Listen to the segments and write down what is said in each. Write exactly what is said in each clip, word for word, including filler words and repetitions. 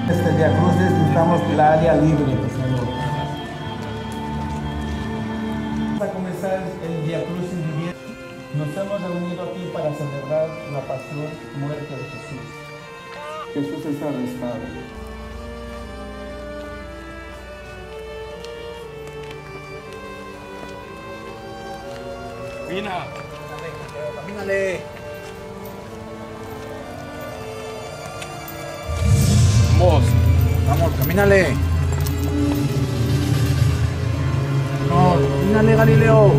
Este Vía Crucis necesitamos la área libre, por favor. Vamos a comenzar el Vía Crucis viviendo. Nos hemos reunido aquí para celebrar la pasión y muerte de Jesús. Jesús es arrestado. Camina. Camínale. Vamos. Vamos, camínale. No, camínale, Galileo.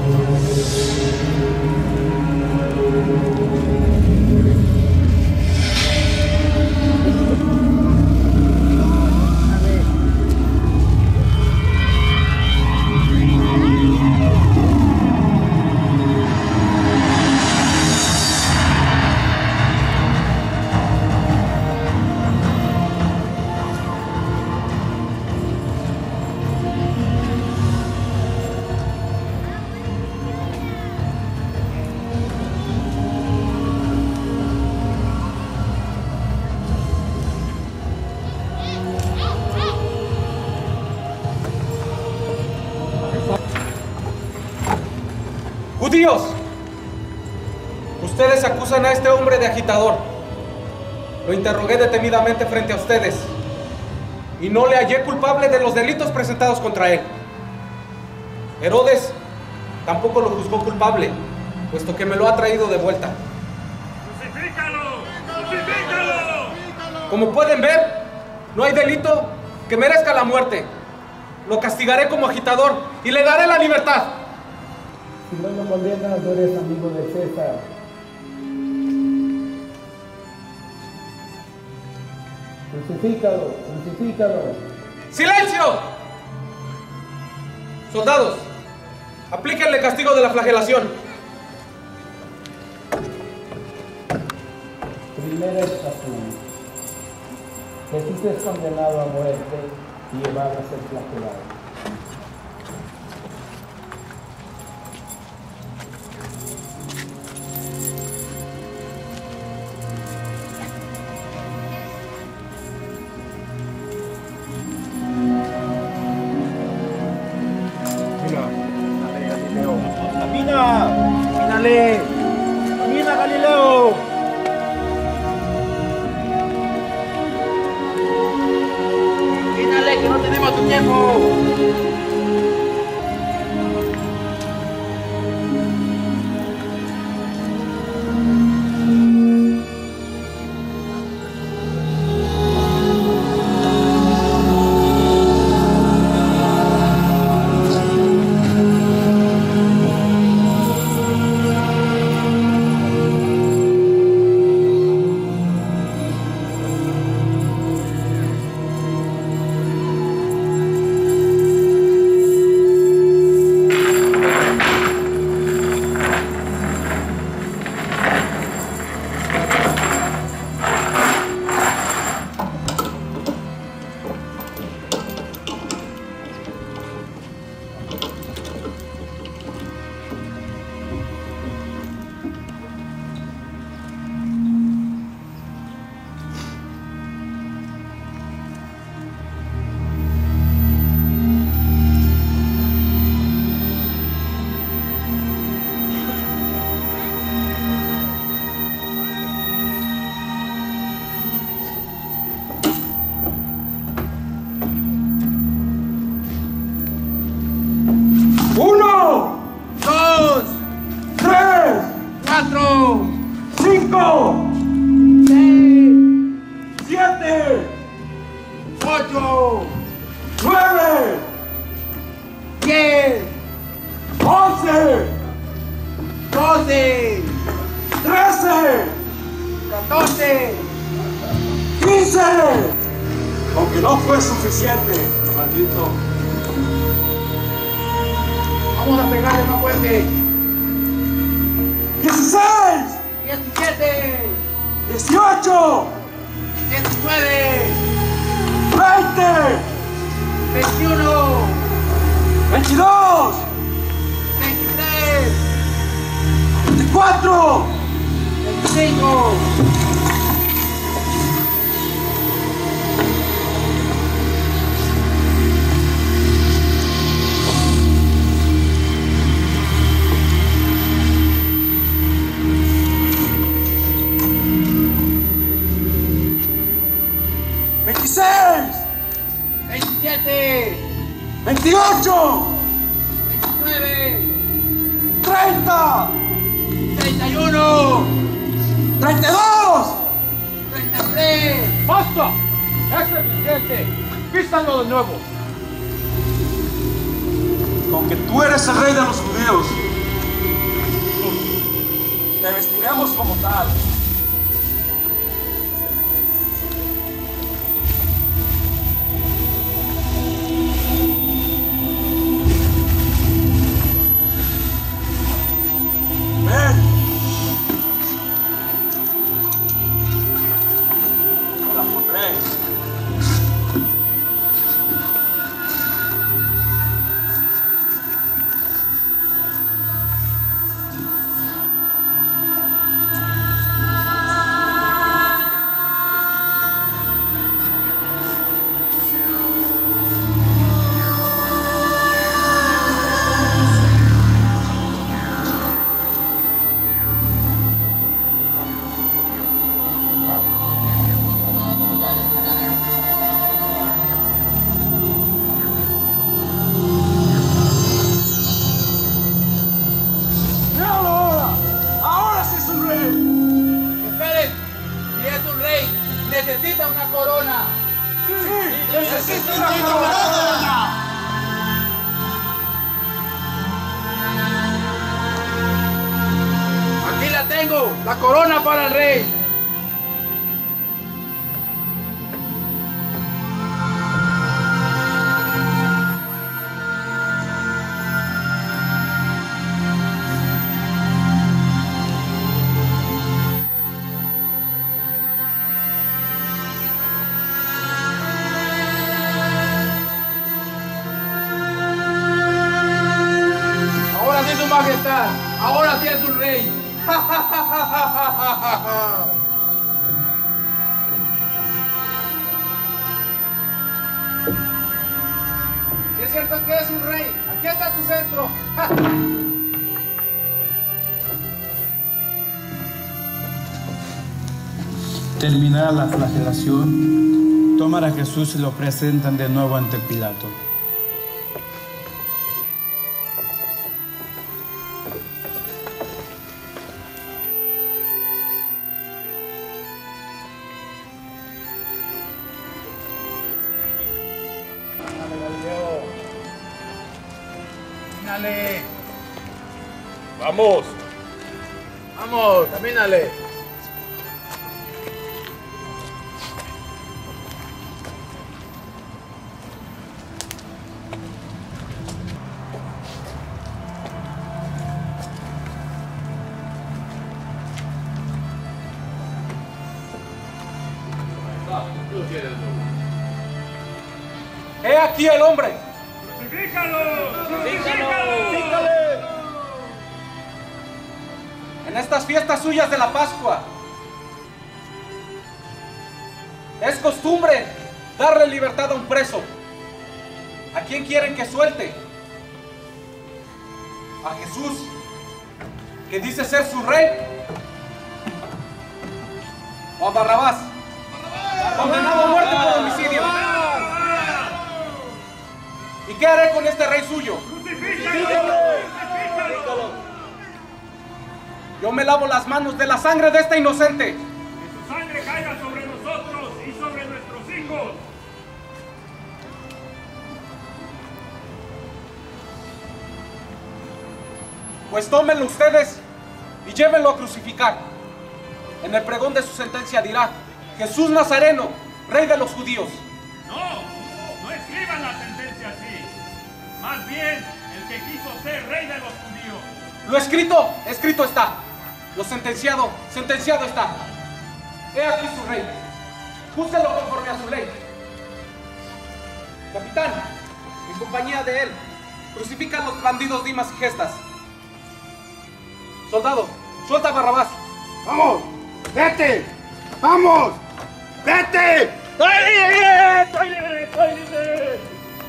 ¡Judíos! Ustedes acusan a este hombre de agitador. Lo interrogué detenidamente frente a ustedes y no le hallé culpable de los delitos presentados contra él. Herodes tampoco lo juzgó culpable, puesto que me lo ha traído de vuelta. ¡Crucifícalo! ¡Crucifícalo! Como pueden ver, no hay delito que merezca la muerte. Lo castigaré como agitador y le daré la libertad. Si no lo condenas, no eres amigo de César. Crucifícalo, crucifícalo. ¡Silencio! Soldados, aplíquenle castigo de la flagelación. Primera estación. Jesús es condenado a muerte y llevado a ser flagelado. Camina, camínale. Camina, Galileo. Camínale, que no tenemos tu tiempo. Aunque no fue suficiente, maldito. Vamos a pegarle más fuerte. dieciséis, diecisiete, dieciocho, diecinueve, veinte, veintiuno, veintidós, veintitrés, veinticuatro, veinticinco, veintisiete, veintiocho, veintinueve, treinta, treinta y uno, treinta y dos. treinta y tres. ¡Basta! ¡Es suficiente! ¡Vístanlo de nuevo! Con que tú eres el rey de los judíos, te vestiremos como tal. Ven. Me la pondré. Necesita una corona. Sí, necesita una corona. Aquí la tengo, la corona para el rey. Majestad, ahora sí es un rey. Si es cierto que es un rey, aquí está tu centro. Terminada la flagelación, toman a Jesús y lo presentan de nuevo ante Pilato. Camínale. ¡Vamos! Vamos, camínale. ¡He aquí el hombre! ¡Crucifícalo! ¡Crucifícalo! En estas fiestas suyas de la Pascua es costumbre darle libertad a un preso. ¿A quién quieren que suelte? ¿A Jesús, que dice ser su rey? ¿O a Barrabás, condenado a muerte por homicidio? ¿Y qué haré con este rey suyo? ¡Crucifícalo! Yo me lavo las manos de la sangre de este inocente. ¡Que su sangre caiga sobre nosotros y sobre nuestros hijos! Pues tómenlo ustedes y llévenlo a crucificar. En el pregón de su sentencia dirá: Jesús Nazareno, rey de los judíos. No, no escriban la sentencia así. Más bien, el que quiso ser rey de los judíos. Lo escrito, escrito está. Lo sentenciado, sentenciado está. He aquí su rey. Júzguelo conforme a su ley. Capitán, en compañía de él, crucifican los bandidos Dimas y Gestas. Soldado, suelta a Barrabás. ¡Vamos! ¡Vete! ¡Vamos! ¡Vete! ¡Estoy libre! ¡Estoy libre! ¡Estoy libre!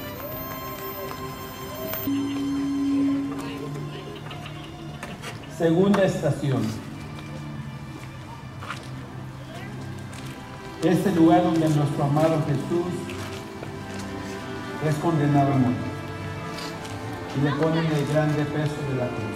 Segunda estación. Este lugar donde nuestro amado Jesús es condenado a muerte. Y le ponen el grande peso de la cruz.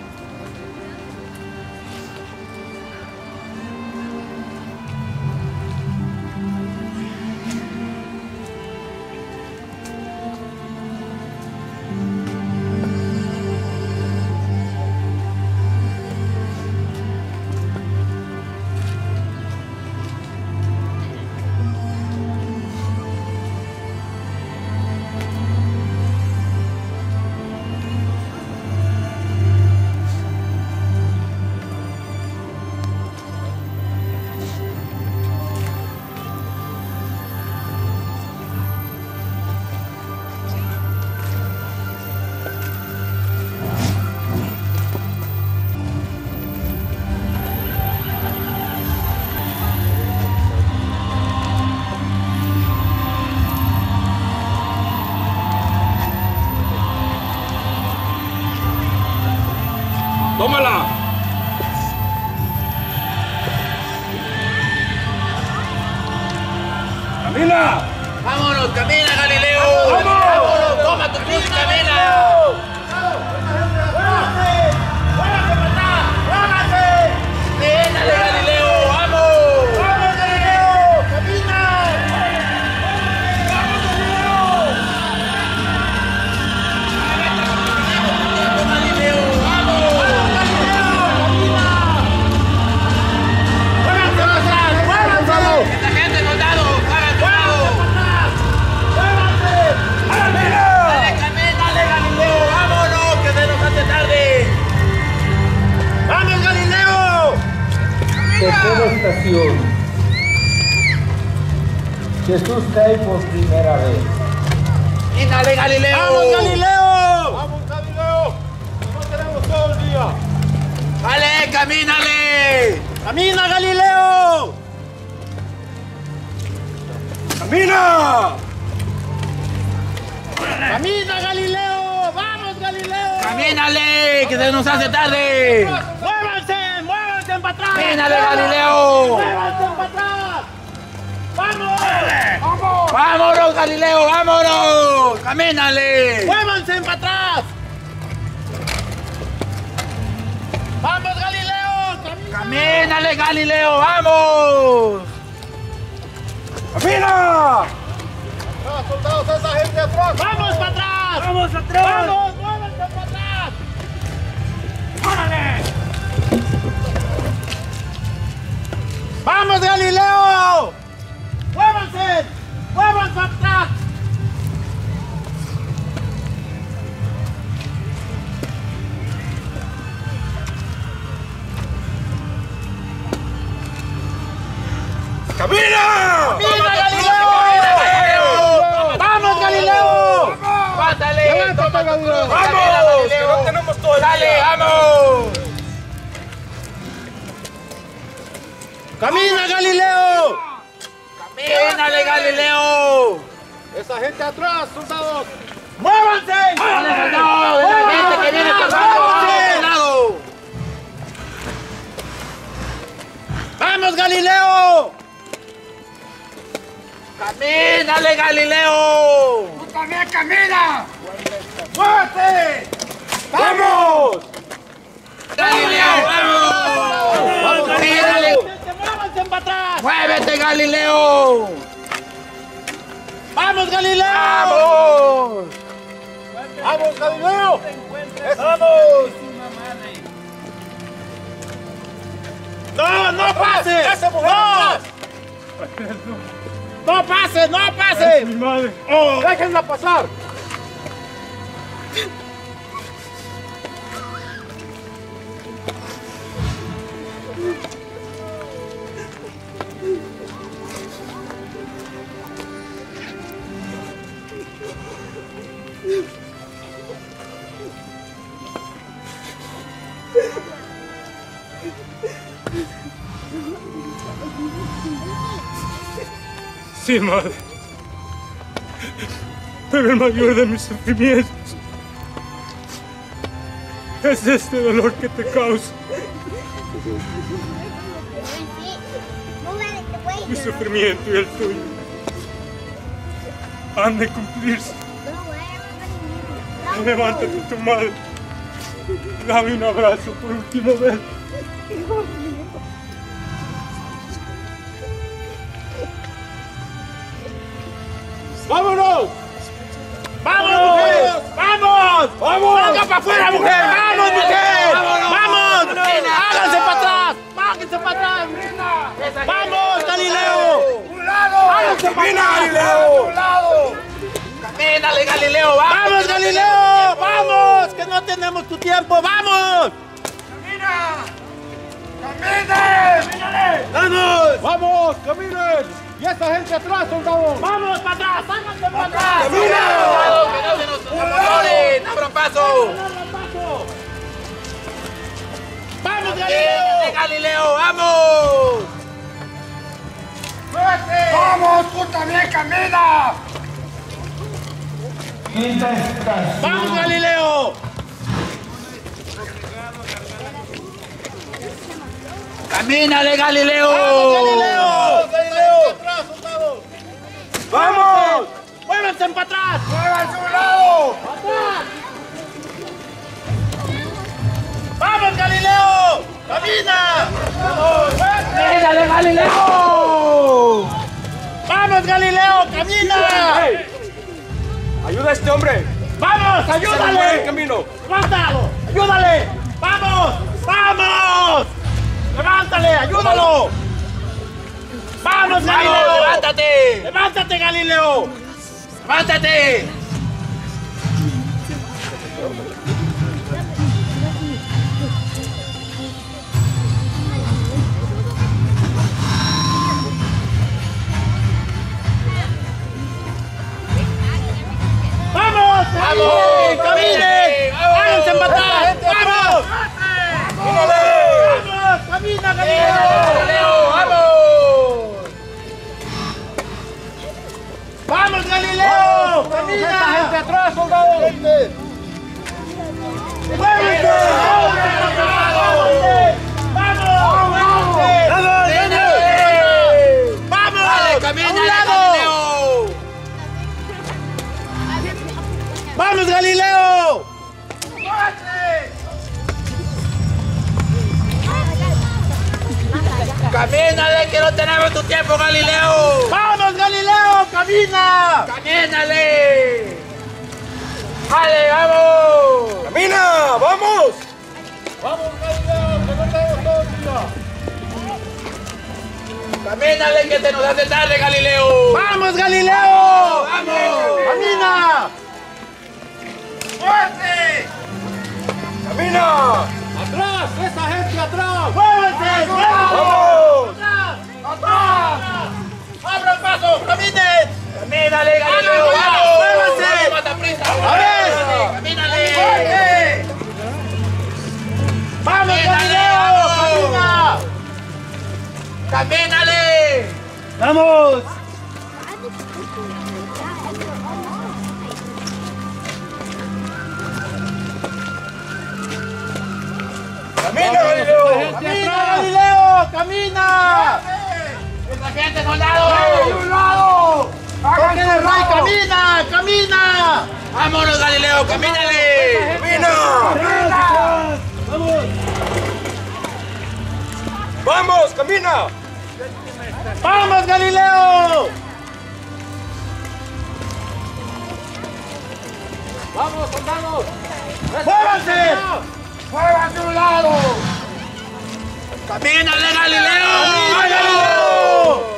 ¡Tómala! ¡Camina! ¡Vámonos, camina, Galileo! ¡Vamos! ¡Vámonos! ¡Toma tu cruz y camina! ¡Camínale, Galileo! ¡Vamos! ¡Vamos, Galileo! ¡Camina! ¡Vamos, Galileo! ¡Vamos! ¡Muévanse para atrás! ¡Muévanse! ¡Esta gente nos dado! ¡Háganse! ¡Dale, camínale, Galileo! ¡Vámonos, que se nos hace tarde! ¡Vamos, Galileo! Tercera estación. Jesús cae por primera vez. ¡Camínale, Galileo! ¡Vamos, Galileo! ¡Vamos, Galileo! ¡No tenemos todo el día! ¡Vale, camínale! ¡Camina, Galileo! ¡Camina! ¡Camina, Galileo! ¡Vamos, Galileo! ¡Camínale, que se nos hace tarde! ¡Muévanse! ¡Muévanse para atrás! ¡Camínale, Galileo! ¡Muévanse para atrás! ¡Vamos! ¡Vamos! ¡Vámonos, Galileo! ¡Vámonos! ¡Camínale! ¡Muévanse para atrás! ¡Vamos, Galileo! ¡Camina! ¡Camínale, Galileo! ¡Vamos! ¡Camina! ¡Ah, soldados, esa gente atrás! ¡Vamos para atrás! ¡Vamos atrás! ¡Vamos! ¡Muévanse para atrás! ¡Órale! ¡Vamos, Galileo! ¡Muévanse! ¡Muévanse para atrás! ¡Camina! ¡Camina, Galileo! ¡Vamos, Galileo! ¡Pásale! ¡Levántate, Galileo! ¡Vamos! ¡Que no tenemos todo el ¡Dale, día! vamos! ¡Camina, Galileo! ¡Camínale, Galileo! ¡Esa gente atrás, soldados! ¡Muévanse! ¡Dale, soldado! ¡De la gente que viene pasando! ¡Vamos! ¡Vamos, Galileo! ¡Camínale, Galileo! ¡Tú también camina! ¡Muévete! ¡Vamos! ¡Galileo, vamos! ¡Vamos, ¡Camínale! ¡Muévanse para atrás! ¡Muévete, Galileo! ¡Vamos, Galileo! ¡Vamos! ¡Vamos, Galileo! ¡Vamos! ¡No, no pase! ¡No! ¡No pase, no pase! ¡Mi madre! ¡Oh! ¡Déjenla pasar! Sí, madre. Pero el mayor de mis sufrimientos es este dolor que te causa. Mi sufrimiento y el tuyo han de cumplirse. Levántate, tu madre. Dame un abrazo por última vez. ¡Vámonos! ¡Vamos, mujer! ¡Vamos! ¡Vamos! ¡Venga para afuera, mujer! ¡Vamos, mujer! ¡Vamos! ¡Háganse para atrás! ¡Bájense para atrás! ¡Vamos, Galileo! ¡Un lado! ¡Háganse para atrás! Galileo! ¡Un lado! ¡Camínale, Galileo! ¡Vamos, Galileo! ¡Vamos! ¡Que no tenemos tu tiempo! ¡Vamos! ¡Camina! ¡Caminen! ¡Camínale! ¡Vamos! ¡Vamos, caminen! ¡Y esa gente atrás, soldados! ¡Vamos para atrás! ¡Háganse para atrás! ¡Camina! ¡Que no se nos controlen! ¡Abran paso! ¡Vamos, Galileo! ¡Galileo! ¡Vamos! ¡Vamos, tú también, camina! Quinta estación. ¡Vamos, Galileo! ¡Camínale, Galileo! ¡Vamos, Galileo! ¡Galileo! ¡Atrás, soldados! ¡Vamos! ¡Muévanse para atrás! ¡Muévanse a un lado! ¡Atrás! ¡Vamos, Galileo! ¡Camina! ¡Camínale, Galileo! ¡Vamos, Galileo! ¡Camina! ¡Ayuda a este hombre! ¡Vamos! ¡Ayúdale! ¡El camino! ¡Levántalo! ¡Ayúdale! ¡Vamos! ¡Vamos! ¡Levántale! ¡Ayúdalo! ¡Vamos, Galileo! ¡Levántate! ¡Levántate, Galileo! ¡Levántate! ¡Vamos! ¡Vamos! ¡Caminen! ¡Háganse para atrás! ¡Vamos! ¡Vamos! ¡Camina, Galileo! ¡Vamos! ¡Vamos, Galileo! ¡Camina! ¡Esta gente atrás, soldados! ¡Muévete! ¡Vamos! ¡Vamos! ¡Vamos! ¡Dale, camina, Galileo! ¡Vamos, Galileo! ¡Camínale, que no tenemos tu tiempo, Galileo! ¡Vamos, Galileo! ¡Camina! ¡Camínale! ¡Vale, vamos! ¡Camina! ¡Vamos! ¡Vamos, Galileo! ¡Que no tenemos todo el día! ¡Camínale, que se nos hace tarde, Galileo! ¡Vamos, Galileo! ¡Vamos! ¡Camina! ¡Fuerte! ¡Camina! ¡Atrás! ¡Esa gente atrás! ¡Muévanse! ¡Vamos! ¡Atrás! ¡Atrás! ¡Abran paso! ¡Caminen! ¡Camínale, Galileo! ¡Vamos! ¡Muévanse! ¡Mata prisa! ¡A ver! ¡Camínale! ¡Fuerte! ¡Vamos, Galileo! ¡Camina! ¡Camínale! ¡Vamos! ¡Camina, Galileo! ¡Camina, Galileo! ¡Camina! ¡Esa gente, soldado! ¡De un lado! ¡Porque el rey camina! ¡Camina! ¡Vámonos, Galileo! ¡Camínale! ¡Camina! ¡Vamos! ¡Vamos, camina! ¡Vamos, Galileo! ¡Vamos, soldados! ¡Muévanse! ¡Muévanse a un lado! ¡Camínale, Galileo! ¡Galileo!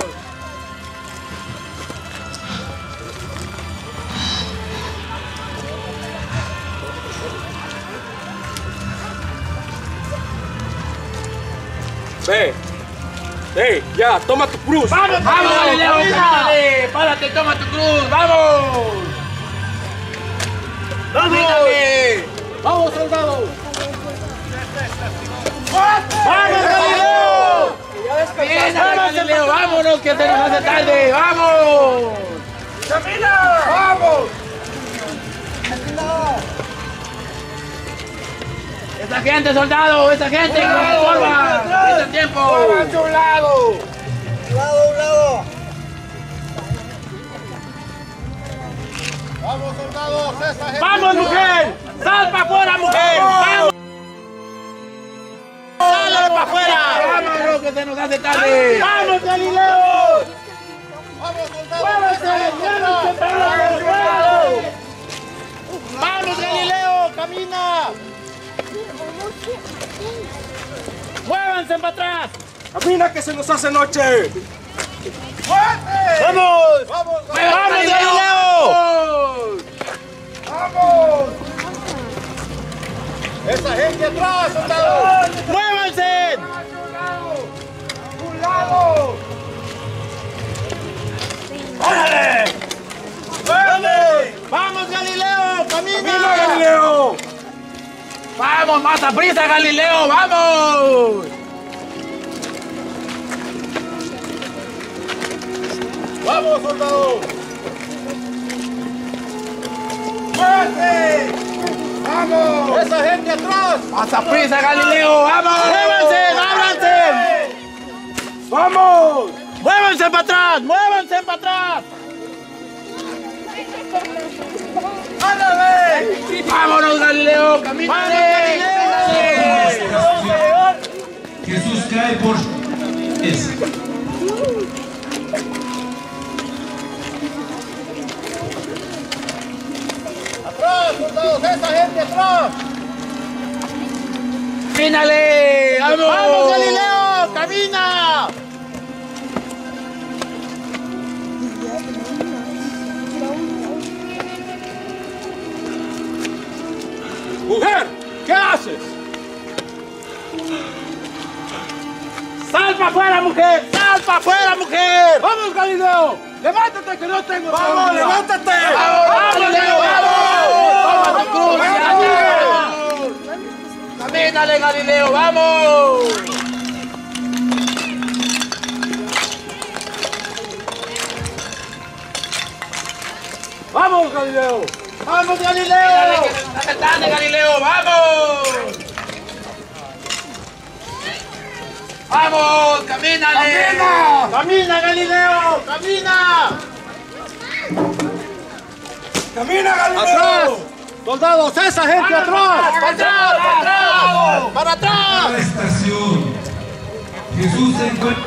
Ve, ve, ya, toma tu cruz. ¡Vamos, vamos, Galileo! ¡Camínale! ¡Párate, toma tu cruz! ¡Vamos! ¡Camínale! ¡Vamos, soldados! ¡Vamos, Galileo! ¡Camínale, Galileo! ¡Vámonos, que se nos hace tarde! ¡Vamos! ¡Camina! ¡Vamos! ¡Esa gente, soldado! ¡Esa gente! ¡Que nos estorba! ¡Es el tiempo! ¡Muévanse a un lado! ¡Un lado, un lado! Vamos, soldados, esa gente. ¡Vamos, mujer! ¡Sal para afuera, mujer! ¡Vamos! ¡Sálale para afuera! ¡Vámonos, que se nos hace tarde! ¡Vamos, Galileo! Vamos, soldados. ¡Muévanse! ¡Muévanse para el lado! ¡Vamos, Galileo! ¡Camina! ¡Muévanse para atrás! ¡Camina que se nos hace noche! ¡Vamos! Vamos, ¡Vamos, Galileo! vamos. Esa gente atrás, soldados. ¡Muévanse! Un lado. ¡Órale! ¡Órale! ¡Vamos, Galileo! ¡Camina! ¡Camina, Galileo! ¡Vamos, más a prisa, Galileo! ¡Vamos! Vamos, soldados. ¡Muévete! ¡Vamos! ¡Esa gente atrás! ¡Más a prisa, Galileo! ¡Vamos! ¡Muévanse! ¡Ábranse! ¡Vamos! ¡Muévanse para atrás! ¡Muévanse para atrás! ¡Ándale! ¡Vámonos, Galileo! ¡Camínale! Jesús cae por es. ¡Atrás, soldados! ¡Esa gente atrás! ¡Camínale! ¡Vamos! ¡Vamos, Galileo! ¡Camina! ¡Mujer! ¿Qué haces? ¡Sal para afuera, mujer! ¡Sal para afuera, mujer! ¡Vamos, Galileo! ¡Levántate que no tengo ¡Vamos, ¡Vamos, levántate! ¡Vamos, Galileo! ¡Vamos! ¡Toma tu cruz! ¡Vamos! ¡Camínale, Galileo! ¡Vamos! ¡Vamos, Galileo! ¡Vamos, Galileo! ¡Dale, Galileo! ¡Vamos! ¡Vamos! ¡Camínale! ¡Camina! ¡Camina, Galileo! ¡Camina! ¡Camina, Galileo! ¡Atrás! ¡Soldados, esa gente atrás! ¡Para atrás! ¡Para atrás! ¡Para atrás! Estación. Jesús se encuentra.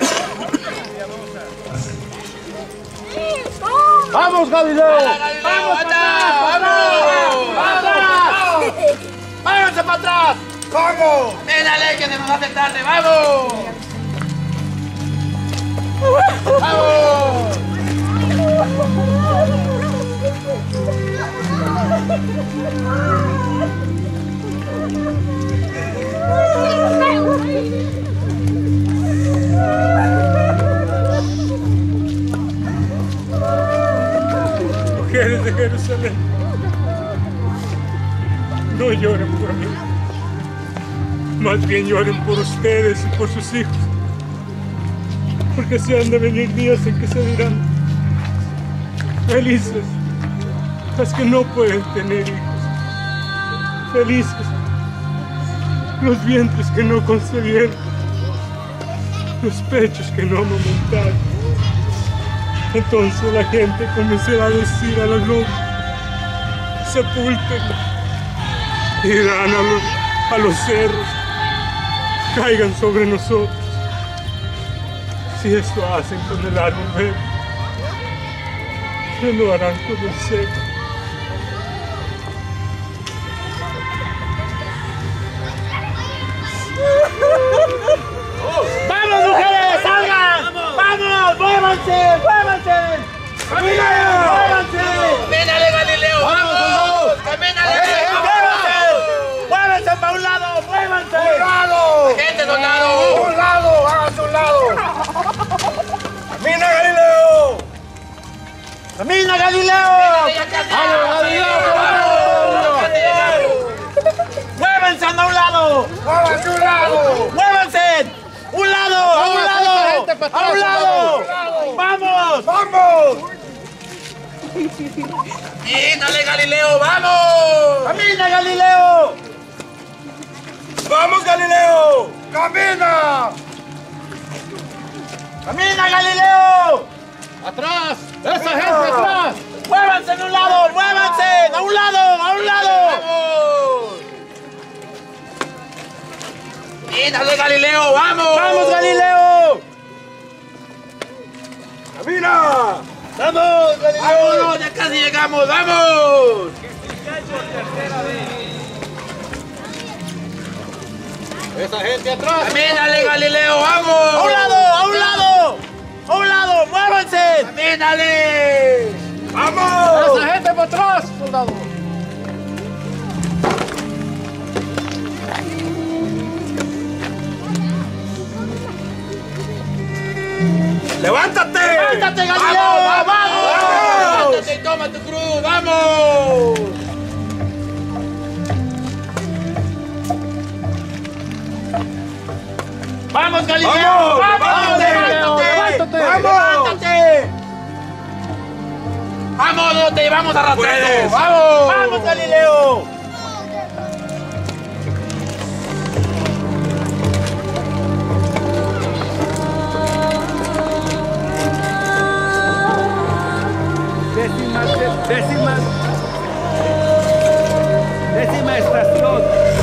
¡Vamos, Galileo! ¡Vamos para atrás! ¡Vamos! ¡Para atrás! ¡Váyanse para atrás! ¡Vamos! ¡Ménale que se nos hace tarde! ¡Vamos! ¡Vamos! Mujeres de Jerusalén, no lloren por mí. Más bien lloren por ustedes y por sus hijos. Porque se han de venir días en que se dirán felices las que no pueden tener hijos. Felices los vientres que no concebieron, los pechos que no amamentaron. Entonces la gente comenzará a decir a los nobles, sepúltenlo. Irán a los, a los cerros, caigan sobre nosotros. Si esto hacen con el árbol verde, ¿qué no harán con el seco? ¡Vamos, mujeres! ¡Salgan! ¡Vamos! ¡Muévanse! ¡Muévanse! ¡Muévanse! ¡Camínale, Galileo! ¡Vamos! ¡Camínale! ¡Muévanse! ¡Muévanse para un lado! ¡Muévanse! ¡Un lado! ¡Gente de un lado! ¡Un lado! ¡Háganse un lado! ¡Camina, Galileo! ¡Camina, Galileo! ¡Vamos, Galileo! ¡Muévanse a un lado! ¡Háganse un lado! ¡Muévanse! ¡Un lado! ¡A un lado! ¡A un lado! ¡Vamos! ¡Vamos! ¡Camínale, Galileo! ¡Vamos! ¡Camina, Galileo! ¡Vamos, Galileo! ¡Camina! ¡Camina, Galileo! ¡Atrás! ¡Esa gente atrás! ¡Muévanse de un lado! un lado! ¡A un lado! ¡Vamos! ¡Mírale, Galileo! ¡Vamos! ¡Vamos, Galileo! ¡Camina! ¡Vamos, Galileo! ¡Vámonos! ¡Ya casi llegamos! ¡Vamos! Esa gente atrás. ¡Camínale, Galileo! ¡Vamos! ¡A un lado! ¡A un lado! ¡A un lado! ¡Muévanse! ¡Camínale! ¡Vamos! Esa gente para atrás, soldado. ¡Levántate! ¡Levántate, Galileo! ¡Vamos! ¡Vamos! ¡Levántate y toma tu cruz! ¡Vamos! ¡Vamos, Galileo! ¡Vamos! ¡Vamos! ¡Vamos, ¡Levántate! levántate! ¡Vamos! ¡Levántate! ¡Vamos! ¡No te llevamos arrastrando! ¡Vamos! ¡Vamos, Galileo! Décima, décima, décima estación.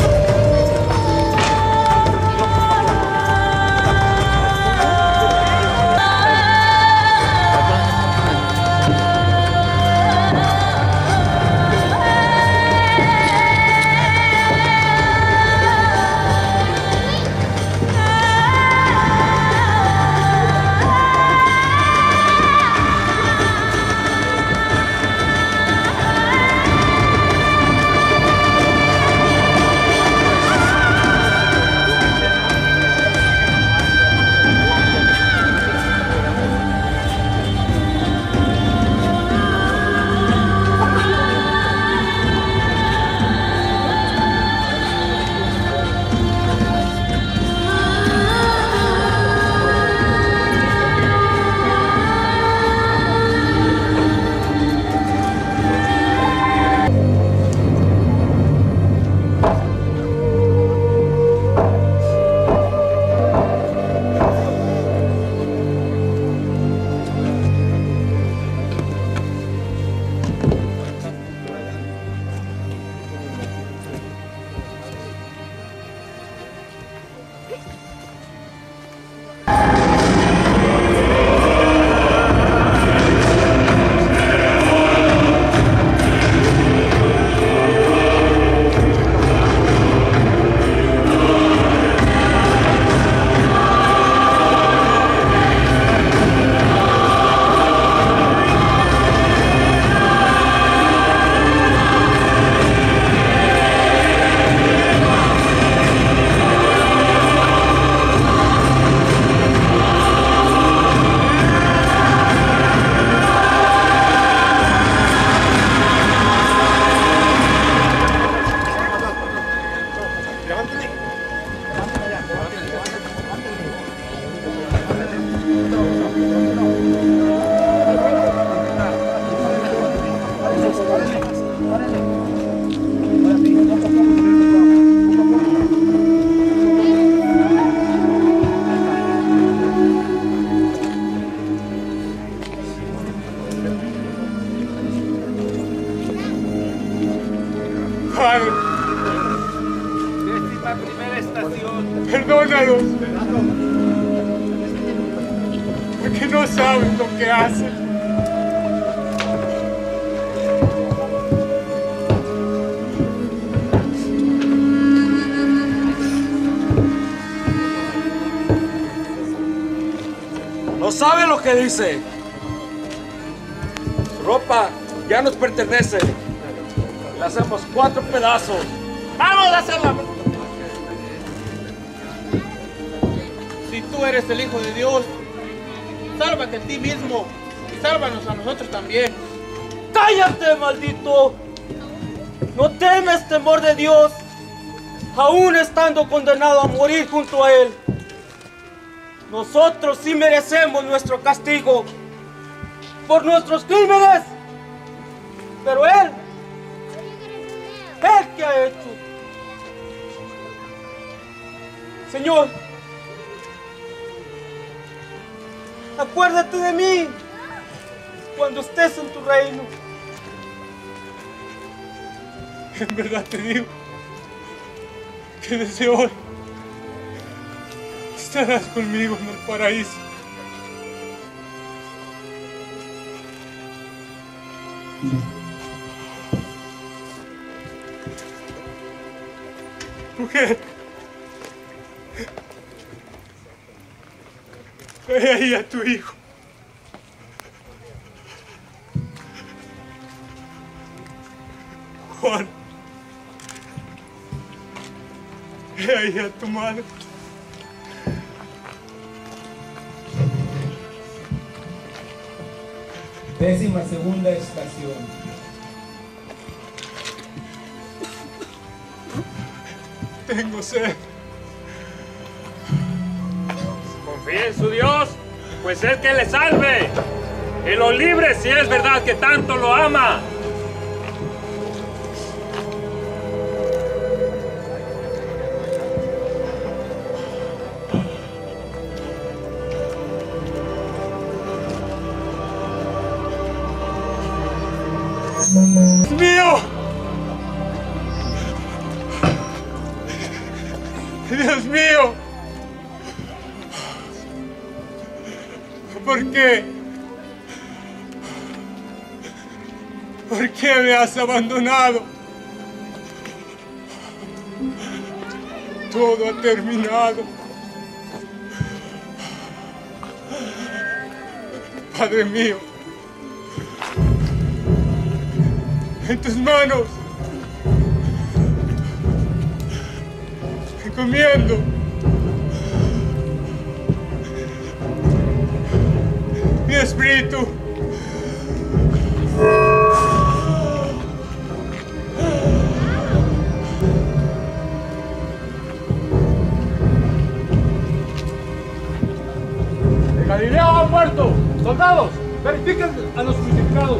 Décima primera estación. Perdónalos. Porque no saben lo que hacen. No sabe lo que dice. Su ropa ya nos pertenece. Le hacemos cuatro pedazos. ¡Vamos a hacerla! Si tú eres el Hijo de Dios, sálvate a ti mismo y sálvanos a nosotros también. ¡Cállate, maldito! ¿No temes temor de Dios, aún estando condenado a morir junto a Él? Nosotros sí merecemos nuestro castigo por nuestros crímenes, pero Él, ¿Él qué ha hecho? Señor, acuérdate de mí cuando estés en tu reino. En verdad te digo que desde hoy estarás conmigo en el paraíso. Mujer, ve ahí a tu hijo. Juan, ve ahí a tu madre. Décima segunda estación. Tengo sed. Confíe en su Dios, pues es que le salve. Que lo libre si es verdad que tanto lo ama. ¡Dios mío! ¡Dios mío! ¿Por qué? ¿Por qué me has abandonado? Todo ha terminado. Padre mío, en tus manos encomiendo mi espíritu. ¡De Galilea ha muerto! ¡Soldados! ¡Verifiquen a los crucificados!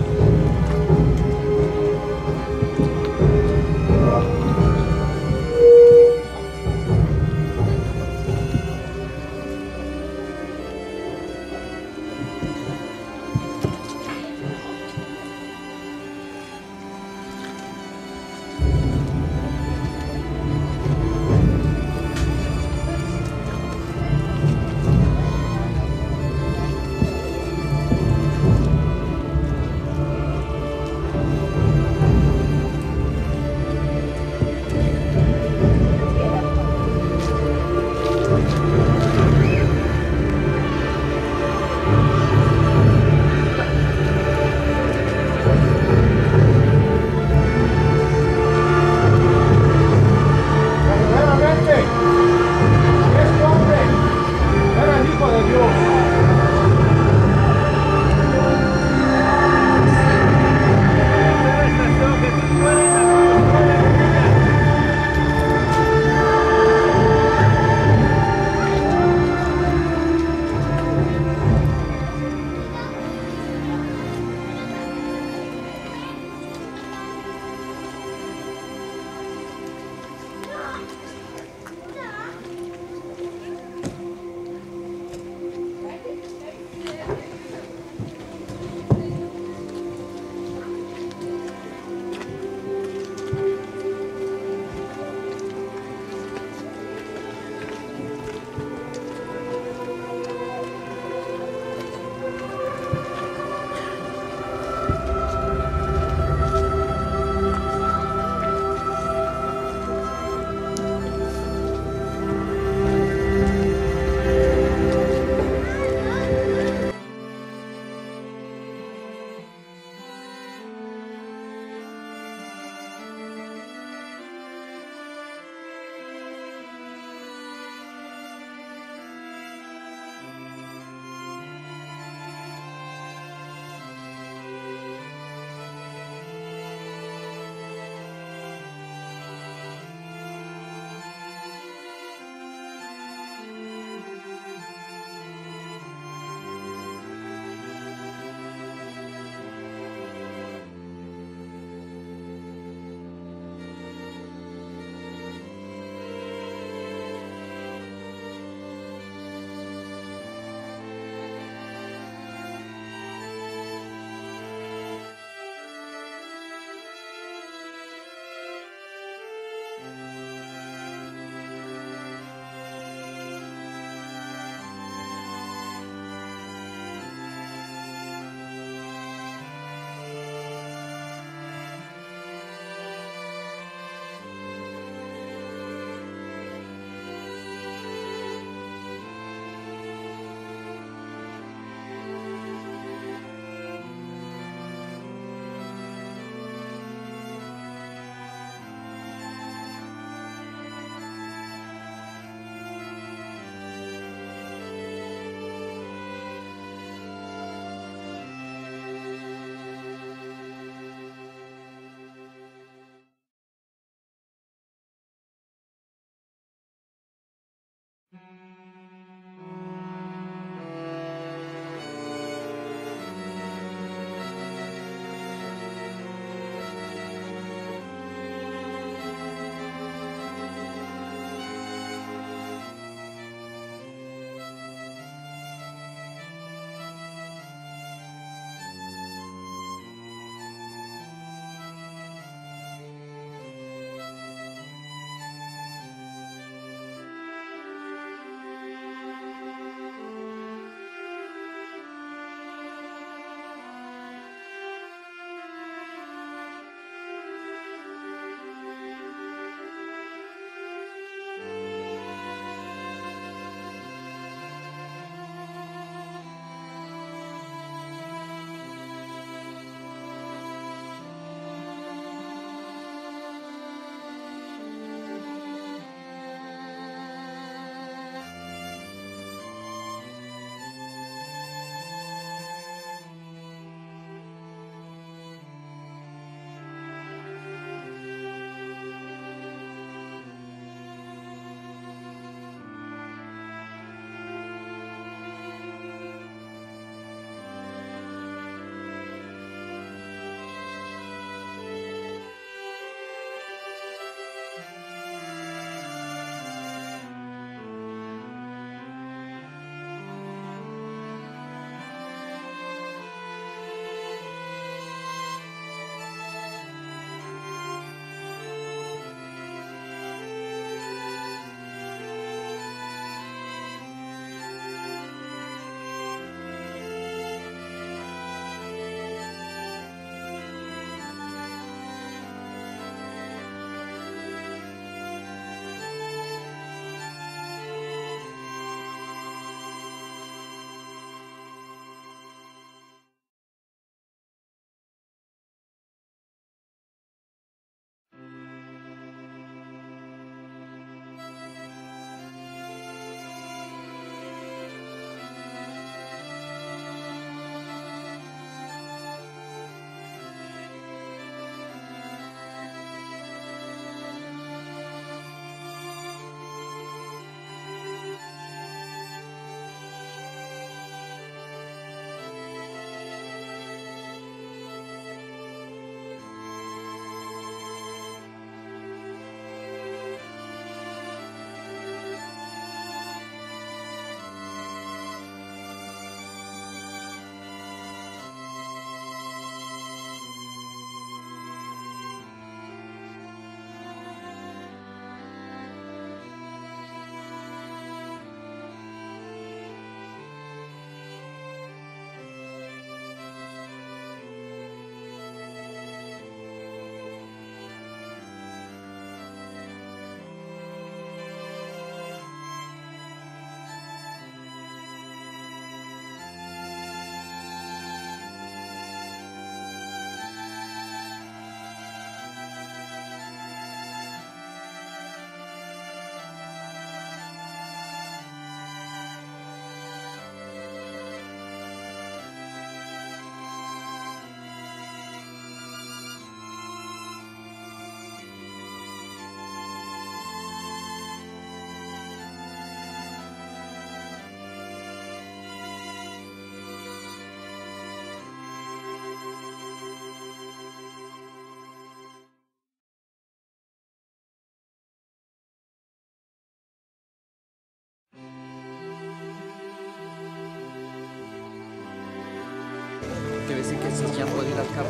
Ya puedo ir al cabo.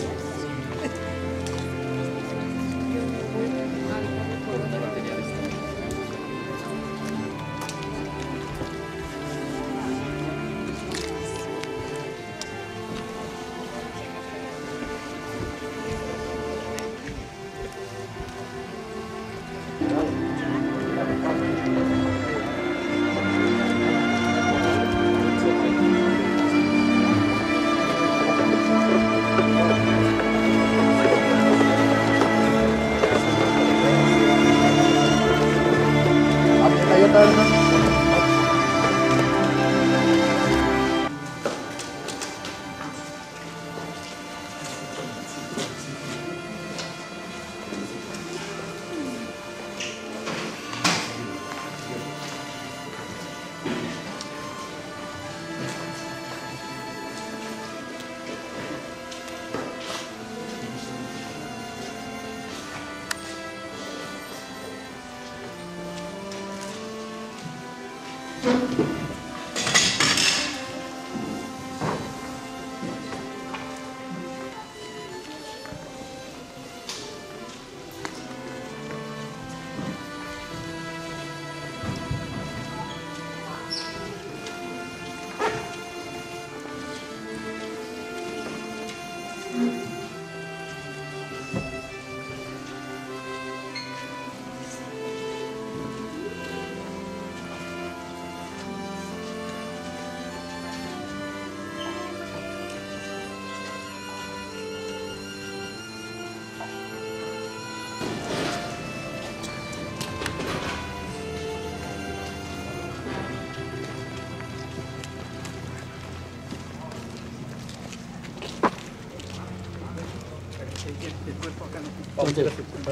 ¿Dónde?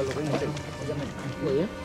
Oye,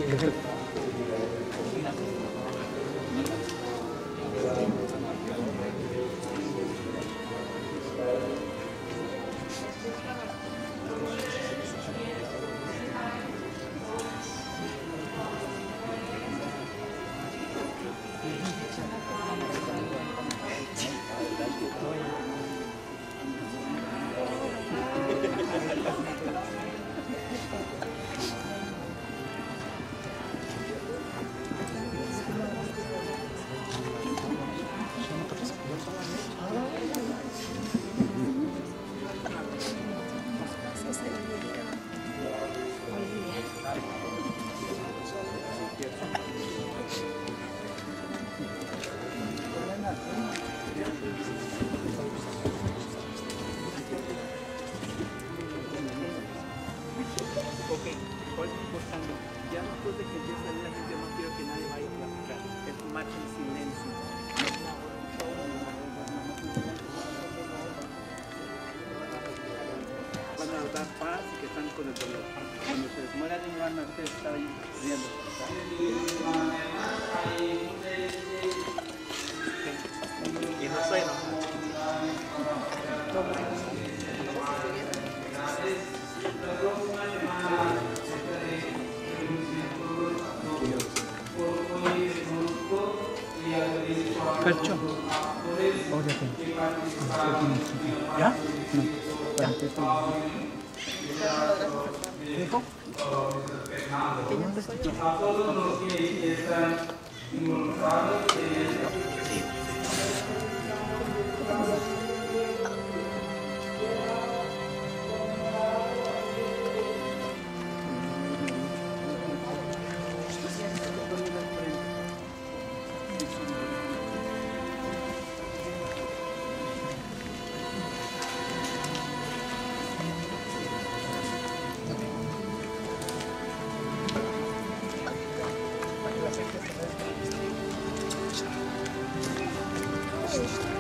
Percho. ¿Ya? No. ¿Dijo? A todos los que están involucrados en esto. Thank you.